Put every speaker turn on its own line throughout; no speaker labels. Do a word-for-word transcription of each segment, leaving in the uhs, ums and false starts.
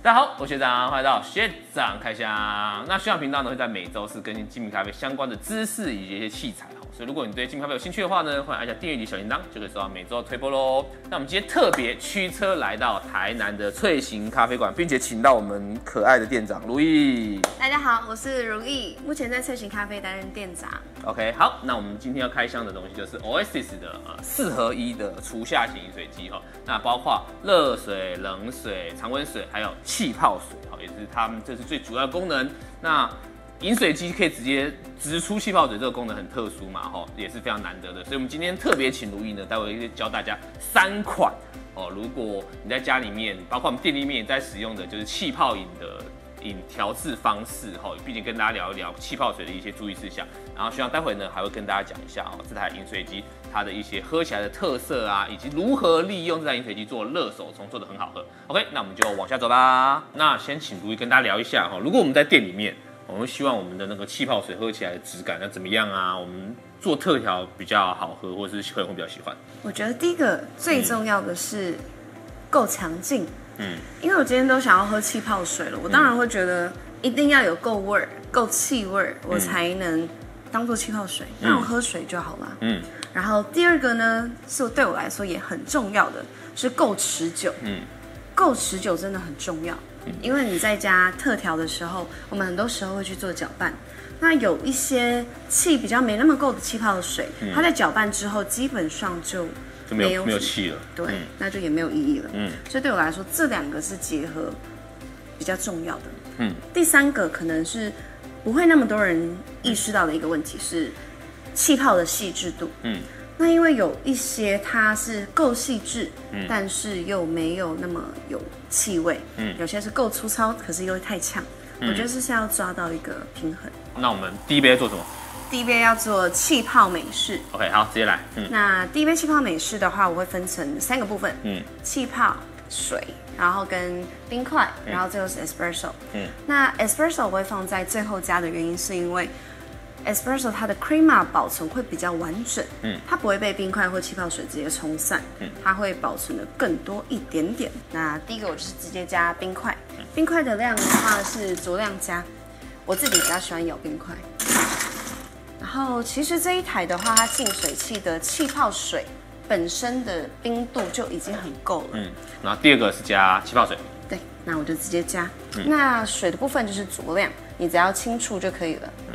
大家好，我是学长，欢迎来到学长开箱。那学长频道呢会在每周四更新精品咖啡相关的知识以及一些器材哦，所以如果你对精品咖啡有兴趣的话呢，欢迎按下订阅及小铃铛，就可以收到每周的推播喽。那我们今天特别驱车来到台南的翠行咖啡馆，并且请到我们可爱的店长如意。
大家好，我是如意，目前在翠行咖啡担任店长。
OK， 好，那我们今天要开箱的东西就是 Oasis 的呃四合一的厨下型饮水机哈，那包括热水、冷水、常温水，还有气泡水，哈，也是他们这是最主要的功能。那饮水机可以直接直出气泡水，这个功能很特殊嘛，哈，也是非常难得的。所以我们今天特别请如意呢，待会会教大家三款哦，如果你在家里面，包括我们店里面也在使用的就是气泡饮的饮调制方式哈，并且跟大家聊一聊气泡水的一些注意事项。然后希望待会呢还会跟大家讲一下哦，这台饮水机它的一些喝起来的特色啊，以及如何利用这台饮水机做热手冲，做得很好喝。OK， 那我们就往下走吧。那先请如意跟大家聊一下哈，如果我们在店里面，我们希望我们的那个气泡水喝起来的质感要怎么样啊？我们做特调比较好喝，或者是客人会比较喜欢。
我觉得第一个最重要的是够强劲。
嗯，
因为我今天都想要喝气泡水了，我当然会觉得一定要有够味儿、够气味儿，我才能当做气泡水，让我喝水就好了。嗯，然后第二个呢，是对我来说也很重要的，是够持久。嗯，够持久真的很重要，因为你在家特调的时候，我们很多时候会去做搅拌，那有一些气比较没那么够的气泡水，它在搅拌之后基本上就
就没有没有气了，
对，嗯、那就也没有意义了。嗯，所以对我来说，这两个是结合比较重要的。嗯，第三个可能是不会那么多人意识到的一个问题是气泡的细致度。嗯，那因为有一些它是够细致，嗯，但是又没有那么有气味。嗯，有些是够粗糙，可是又太呛。嗯、我觉得这是要抓到一个平衡。
那我们第一杯做什么？
第一杯要做气泡美式
，OK， 好，直接来。嗯，
那第一杯气泡美式的话，我会分成三个部分，嗯，气泡、水，然后跟冰块，嗯、然后最后是 espresso。嗯，那 espresso 我会放在最后加的原因是因为 espresso 它的 crema 保存会比较完整，嗯，它不会被冰块或气泡水直接冲散，嗯，它会保存的更多一点点。那第一个我就是直接加冰块，嗯、冰块的量的话是酌量加，我自己比较喜欢咬冰块。然后其实这一台的话，它净水器的气泡水本身的冰度就已经很够了。嗯，
然后第二个是加气泡水。
对，那我就直接加。嗯、那水的部分就是酌量，你只要轻触就可以了。嗯。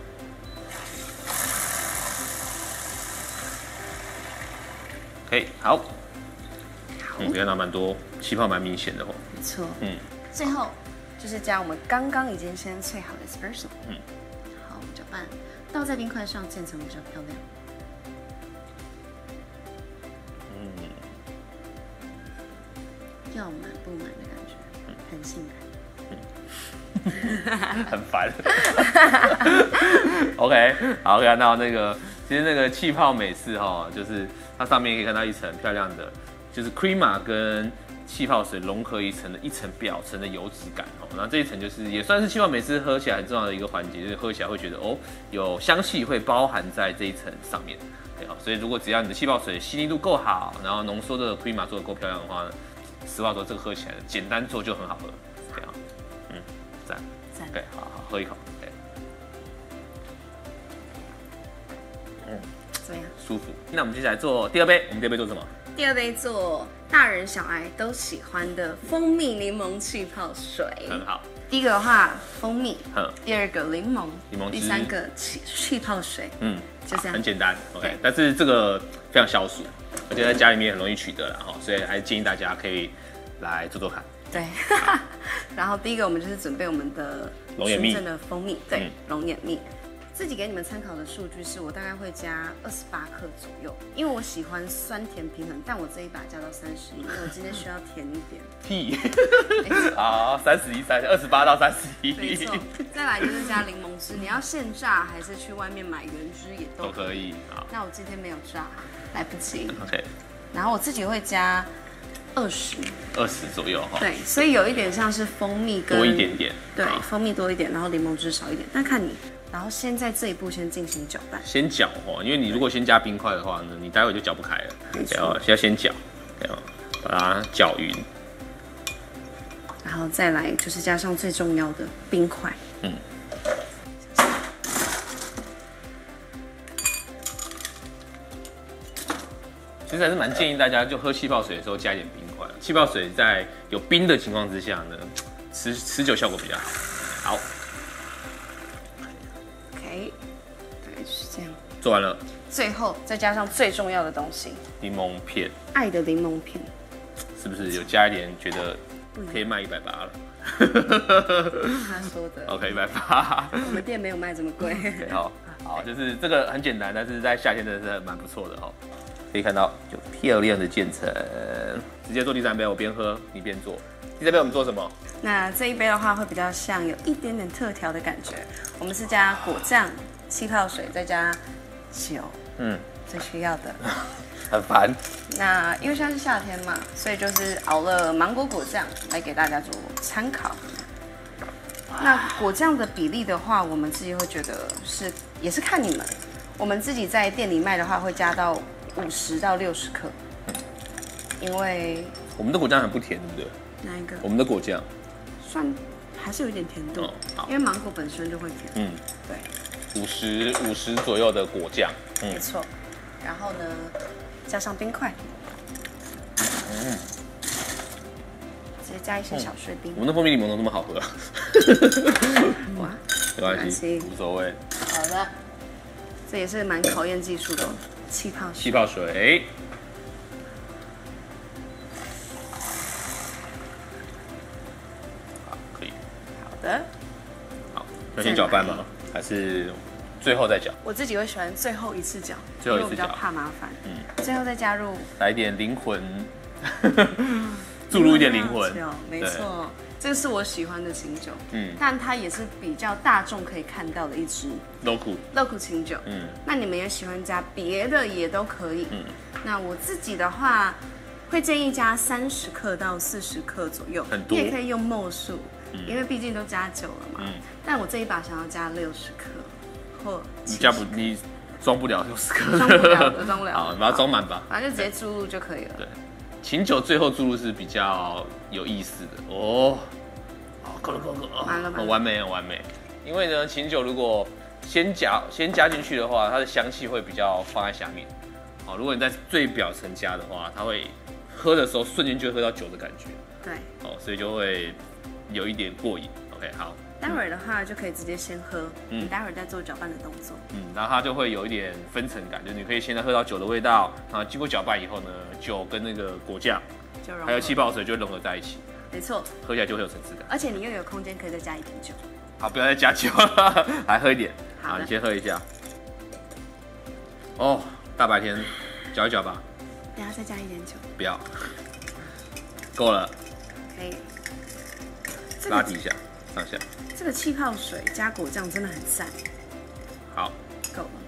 OK， 好。好。嗯，看到蛮多气泡蛮明显的哦。
没错。嗯。最后就是加我们刚刚已经先萃好的 espresso。嗯。好，我们搅拌。倒在冰块上，渐层比较漂亮。嗯，要满不满的感觉，很性
感。很烦。OK， 好，可以看到那个，其实那个气泡美式哈，就是它上面可以看到一层漂亮的，就是 crema 跟气泡水融合一层的一层表层的油脂感哦，然后这一层就是也算是气泡美式喝起来很重要的一个环节，就是喝起来会觉得哦有香气会包含在这一层上面，对哦，所以如果只要你的气泡水细腻度够好，然后浓缩的 crema 做的够漂亮的话呢，实话说这个喝起来简单做就很好喝，对啊，嗯，赞赞，对，好好喝一口，对，嗯，
怎么样？
舒服。那我们接下来做第二杯，我们第二杯做什么？
第二杯做大人小孩都喜欢的蜂蜜柠檬气泡水，
很好。
第一个的话蜂蜜，第二个柠檬，
柠檬汁，
第三个气气泡水，嗯，就这样，
很简单 ，OK。但是这个非常消暑，而且在家里面很容易取得啦，哈，所以还是建议大家可以来做做看。
对，然后第一个我们就是准备我们的
龙眼蜜
的蜂蜜，对，龙眼蜜。自己给你们参考的数据是我大概会加二十八克左右，因为我喜欢酸甜平衡，但我这一把加到三十一，因为我今天需要甜一点。
屁！好，三十一三二十八到三十一。
没错。再来就是加柠檬汁，你要现榨还是去外面买原汁也都
可以。好，
那我今天没有榨，来不及。
OK。
然后我自己会加二十，
二十左右哈。
对，所以有一点像是蜂蜜跟
多一点点。
对，蜂蜜多一点，然后柠檬汁少一点，但看你。然后先在这一步先进行搅拌，
先搅哦，因为你如果先加冰块的话呢，你待会就搅不开了，对哦，要先搅，对哦，把它搅匀，
然后再来就是加上最重要的冰块。嗯。
其实还是蛮建议大家就喝气泡水的时候加一点冰块，气泡水在有冰的情况之下呢，持持久效果比较好。好
，OK， 大概是这样。
做完了。
最后再加上最重要的东西，
柠檬片。
爱的柠檬片，
是不是有加一点？觉得可以卖一百八了。
他说的。
OK， 一百八。
我们店没有卖这么贵。
对，好，好，就是这个很简单，但是在夏天真的是蛮不错的哦。可以看到，就漂亮的渐层。直接做第三杯，我边喝你边做。第三杯我们做什么？
那这一杯的话会比较像有一点点特调的感觉。我们是加果酱、气泡水，再加酒。嗯，最需要的。
很烦。
那因为现在是夏天嘛，所以就是熬了芒果果酱来给大家做参考。那果酱的比例的话，我们自己会觉得是也是看你们。我们自己在店里卖的话，会加到五十到六十克，因为
我们的果酱很不甜，对不对？
哪一个？
我们的果酱
算还是有一点甜度，哦、因为芒果本身就会甜。嗯，对。
五十五十左右的果酱，
嗯、没错。然后呢，加上冰块，嗯，直接加一些小碎冰。
我们的蜂蜜柠檬都那么好喝，
哇，
没关系，无所谓。
好的，这也是蛮考验技术的。气泡水，
气泡水，好，可以。
好的，
好，要先搅拌吗？还是最后再搅？
我自己会喜欢最后一次搅，
最后一次
因为我比较怕麻烦。嗯，最后再加入，
来一点灵魂，注入一点灵魂，
没错。这是我喜欢的清酒，嗯，但它也是比较大众可以看到的一支
local
local 清酒，嗯，那你们也喜欢加别的也都可以，嗯，那我自己的话会建议加三十克到四十克左右，
很多，
你也可以用末数，嗯，因为毕竟都加酒了嘛，嗯，但我这一把想要加六十克或
你加不你装不了六十克，
装不了，装不了，
好，把它装满吧，
反正就直接注入就可以了，
对。琴酒最后注入是比较有意思的哦，哦，够了够了够了，很完美很完美。因为呢，琴酒如果先加先加进去的话，它的香气会比较放在下面。哦，如果你在最表层加的话，它会喝的时候瞬间就会喝到酒的感觉。
对，
哦，所以就会有一点过瘾。OK， 好。
待会儿的话就可以直接先喝，嗯，你待会儿再做搅拌的动作，
嗯，然后它就会有一点分层感，就是你可以现在喝到酒的味道，然后经过搅拌以后呢，酒跟那个果酱，还有气泡水就会融合在一起，
没错，
喝起来就会有层次感，
而且你又有空间可以再加一点酒。
好，不要再加酒了，还喝一点，好，你先喝一下。哦，大白天搅一搅吧，
等下再加一点酒，
不要，够了，
可以，
拉提一下。上下，
这个气泡水加果酱真的很赞。
好，
够了。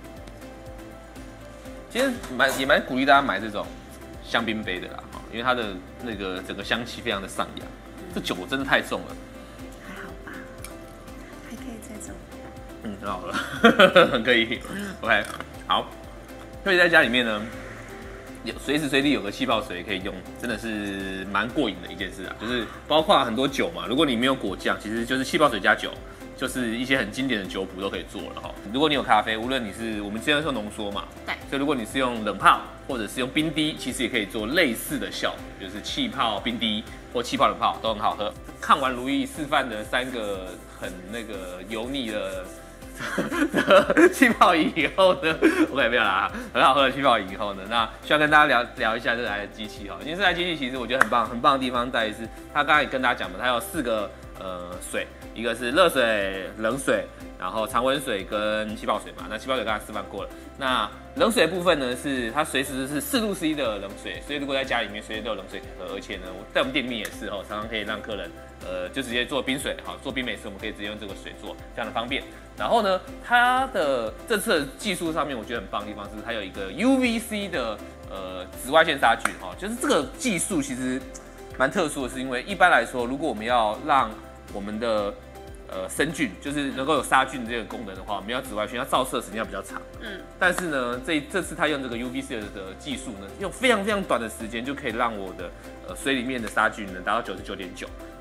其实蛮也蛮鼓励大家买这种香槟杯的啦，因为它的那个整个香气非常的上扬。嗯、这酒真的太重了。
还好吧，还可以再重。
嗯，很好了，很可以。OK， 好。所以在家里面呢，有随时随地有个气泡水可以用，真的是蛮过瘾的一件事啊。就是包括很多酒嘛，如果你没有果酱，其实就是气泡水加酒，就是一些很经典的酒谱都可以做了哈。如果你有咖啡，无论你是我们现在说浓缩嘛，
对，
所以如果你是用冷泡或者是用冰滴，其实也可以做类似的效果，就是气泡冰滴或气泡冷泡都很好喝。看完如意示范的三个很那个油腻的。气泡饮以后呢 ，OK 没有啦，很好喝的气泡饮以后呢，那需要跟大家聊聊一下这台机器哈。因为这台机器其实我觉得很棒，很棒的地方在于是，它刚才也跟大家讲了，它有四个呃水，一个是热水、冷水，然后常温水跟气泡水嘛。那气泡水刚才示范过了，那冷水的部分呢是它随时是四度 C 的冷水，所以如果在家里面随时都有冷水可以喝，而且呢，在我们店里面也是哈，常常可以让客人呃就直接做冰水哈，做冰美式我们可以直接用这个水做，非常的方便。然后呢，它的这次的技术上面，我觉得很棒的地方是，它有一个 U V C 的呃紫外线杀菌哈，就是这个技术其实蛮特殊的，是因为一般来说，如果我们要让我们的呃生菌就是能够有杀菌这个功能的话，我们要紫外线要照射时间要比较长，嗯，但是呢，这这次它用这个 U V C 的技术呢，用非常非常短的时间就可以让我的呃水里面的杀菌呢达到九十九点九。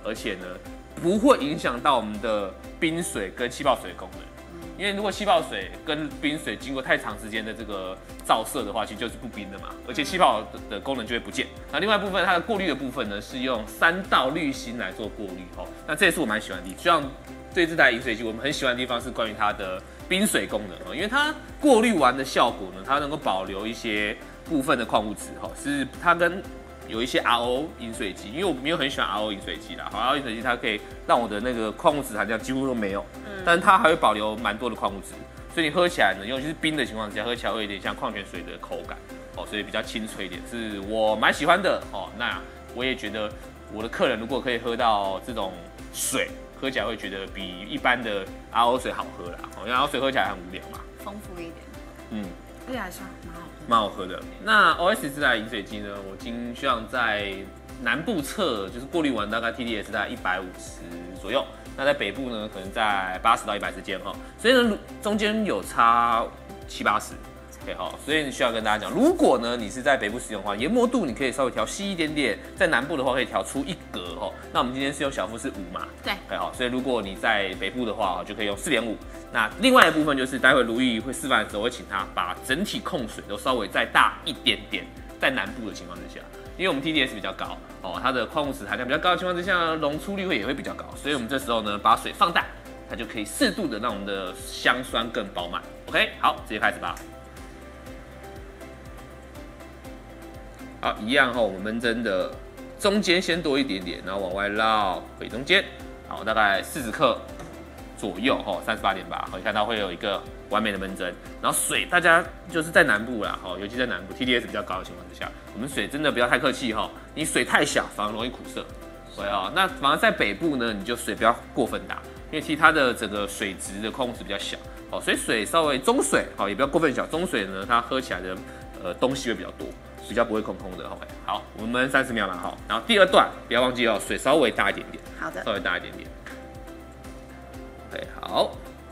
而且呢不会影响到我们的冰水跟气泡水的功能。因为如果气泡水跟冰水经过太长时间的这个照射的话，其实就是不冰的嘛，而且气泡的功能就会不见。那另外一部分它的过滤的部分呢，是用三道滤芯来做过滤哦。那这也是我蛮喜欢的地方。就像对这台饮水机，我们很喜欢的地方是关于它的冰水功能哦，因为它过滤完的效果呢，它能够保留一些部分的矿物质哈，是它跟有一些 R O 饮水机，因为我没有很喜欢 R O 饮水机啦。好 ，R O 饮水机它可以让我的那个矿物质含量几乎都没有，嗯，但是它还会保留蛮多的矿物质，所以你喝起来呢，尤其是冰的情况之下，喝起来会有点像矿泉水的口感哦，所以比较清脆一点，是我蛮喜欢的哦。那我也觉得我的客人如果可以喝到这种水，喝起来会觉得比一般的 R O 水好喝啦，因为 R O 水喝起来很无聊嘛，
丰富一点，
嗯，
而且还是蛮好。
蛮好喝的。那 O S 这台饮水机呢，我经希望在南部测，就是过滤完大概 T D S 在一百五十左右，那在北部呢，可能在八十到一百之间哈，所以呢中间有差七八十。OK 哈，所以需要跟大家讲，如果呢你是在北部使用的话，研磨度你可以稍微调细一点点，在南部的话可以调出一格哦。那我们今天是用小富士五嘛，
对，
对哈，所以如果你在北部的话，就可以用四点五。那另外一部分就是待会卢毅会示范的时候，会请他把整体控水都稍微再大一点点，在南部的情况之下，因为我们 T D S 比较高哦，它的矿物质含量比较高的情况之下，溶出率会也会比较高，所以我们这时候呢把水放大，它就可以适度的让我们的香酸更饱满。OK， 好，直接开始吧。好，一样哈，我们焖蒸的中间先多一点点，然后往外绕回中间，好，大概四十克左右哈，三十八点八，可以看到会有一个完美的焖蒸。然后水，大家就是在南部啦，哈，尤其在南部 T D S 比较高的情况之下，我们水真的不要太客气哈，你水太小反而容易苦涩，对啊，那反而在北部呢，你就水不要过分大，因为其实它的整个水质的控制比较小，哦，所以水稍微中水，好，也不要过分小，中水呢，它喝起来的呃东西会比较多。比较不会空空的 ，OK， 好，我们焖三十秒嘛，好，然后第二段不要忘记哦，水稍微大一点点，
好的，
稍微大一点点 ，OK， 好，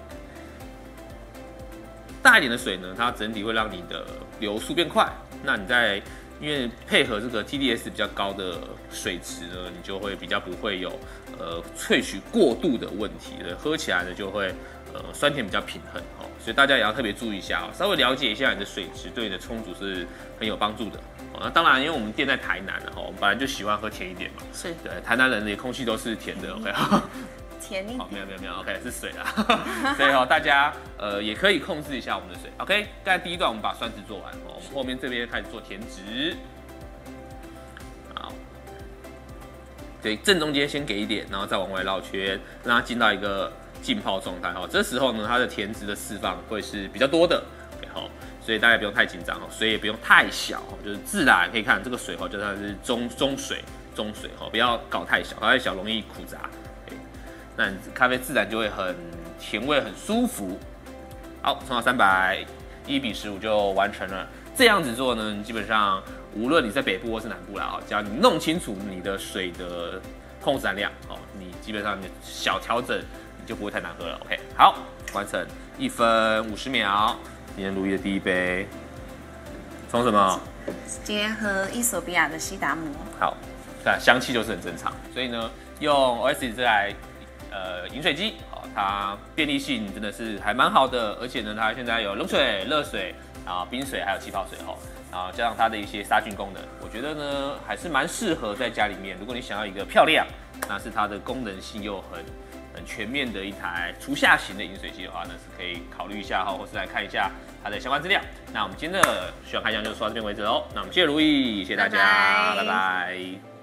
大一点的水呢，它整体会让你的流速变快，那你在因为配合这个 T D S 比较高的水质呢，你就会比较不会有呃萃取过度的问题了，喝起来呢就会呃酸甜比较平衡哦，所以大家也要特别注意一下哦，稍微了解一下你的水质对你的冲煮是很有帮助的哦。那当然，因为我们店在台南哦，我们本来就喜欢喝甜一点嘛，
是
对，台南人的空气都是甜的 ，OK。
甜一点，
好，没有没有没有 ，OK， 是水啦，所以哦，大家呃也可以控制一下我们的水 ，OK。刚才第一段我们把酸质做完哦，我们后面这边开始做甜质，好，对，正中间先给一点，然后再往外绕圈，让它进到一个浸泡状态哈。这时候呢，它的甜质的释放会是比较多的，然后所以大家不用太紧张哦，水也不用太小，就是自然可以看这个水哈，就算是中中水中水哈，不要搞太小，搞太小容易苦杂。那咖啡自然就会很甜味，很舒服。好，冲到三百，一比十五就完成了。这样子做呢，基本上无论你在北部或是南部啦，哦，只要你弄清楚你的水的控制含量，哦，你基本上你小调整，你就不会太难喝了。OK， 好，完成，一分五十秒，今天如意的第一杯，冲什么？
今天喝伊索比亚的西达摩。
好，看香气就是很正常，所以呢，用 O S 这台。呃，饮水机，好，它便利性真的是还蛮好的，而且呢，它现在有冷水、热水，然后冰水，还有气泡水哈，然后加上它的一些杀菌功能，我觉得呢还是蛮适合在家里面。如果你想要一个漂亮，那是它的功能性又很很全面的一台厨下型的饮水机的话，那是可以考虑一下哈，或是来看一下它的相关资料。那我们今天的需要开箱就说到这边为止喽。那我们谢谢如意，谢谢大家，拜拜。拜拜。